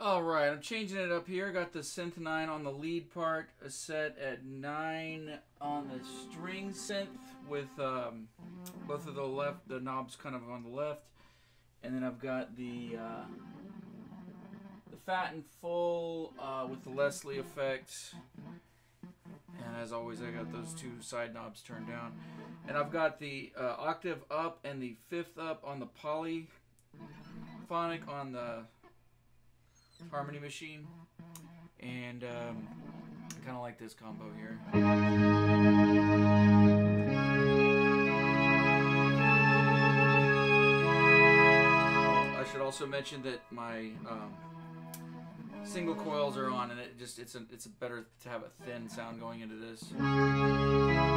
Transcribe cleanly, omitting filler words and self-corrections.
Alright, I'm changing it up here. Got the synth9 on the lead part, set at 9 on the string synth with both of the knobs kind of on the left. And then I've got the fat and full with the Leslie effect. And as always, I got those two side knobs turned down. And I've got the octave up and the fifth up on the polyphonic on the harmony machine. And I kind of like this combo here. I should also mention that my single coils are on, and it's better to have a thin sound going into this.